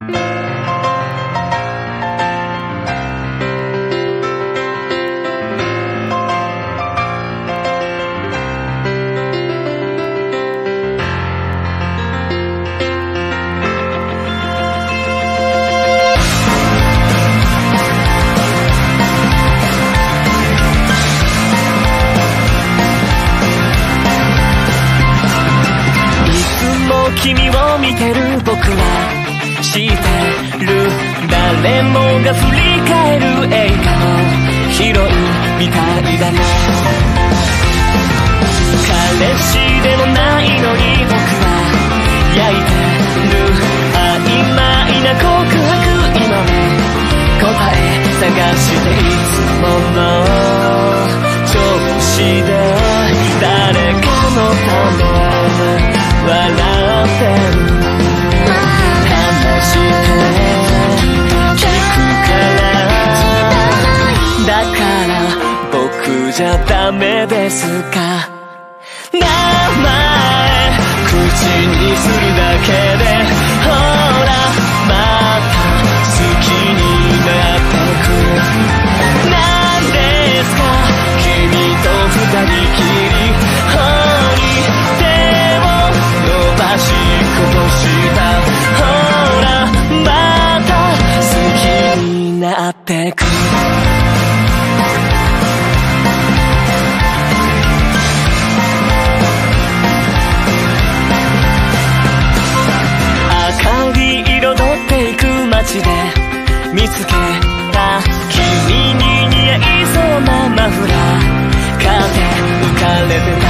君を見てる僕は知ってる。誰もが振り返る映画のヒロインみたいだね。彼氏でもないのに僕は焼いてる。曖昧な告白今も答え探していつもの調子で誰かのため笑ってる。話して聞くからだから僕じゃダメですか。名前口にするだけでほらまた好きになってく。なんですか君と二人きりしこぼしたほらまた好きになってく。明かり彩っていく街で見つけた君に似合いそうなマフラー風浮かれてた。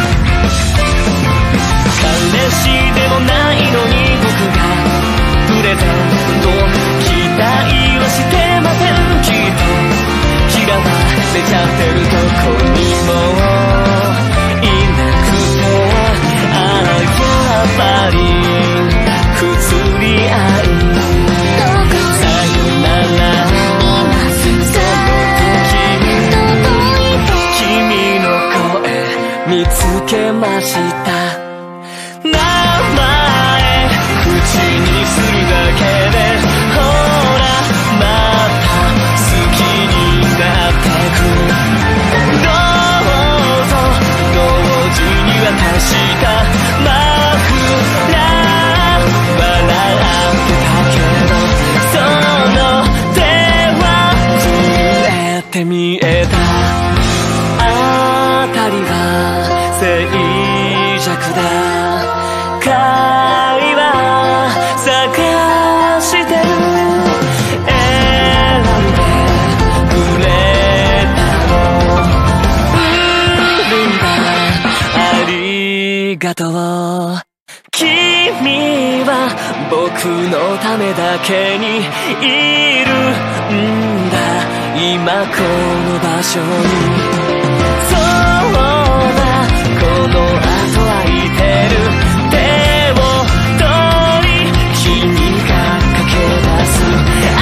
彼氏でもないのに僕がプレゼント期待はしてません。きっと気が出ちゃってるどこにもいなくてああやっぱり不釣り合いさよならその時君の声見つけました。名前口にするだけでほらまた好きになってく。どうぞ同時に渡したマフラー笑ってたけどその手は震えて見えた。あたりは静寂だ。会話探してる。選んでくれたのうんだありがとう。君は僕のためだけにいるんだ今この場所に。そうだこの後空いてる手を取り君が駆け出す。あ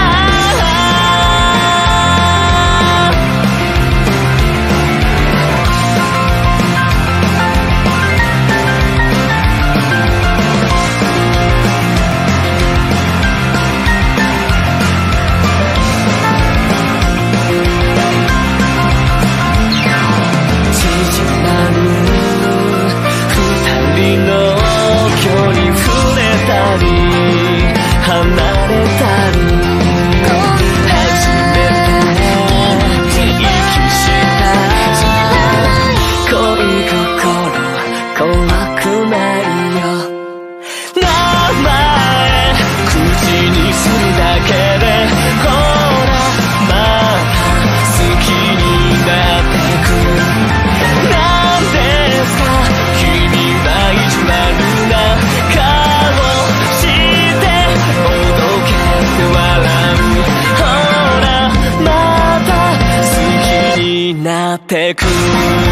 縮まる二人の距離触れたり離れたり初めて息した恋心怖くないよ。名前口にするだけでほらまた好きになってく。なんですか君は意地悪な顔しておどけて笑う。ほらまた好きになってく。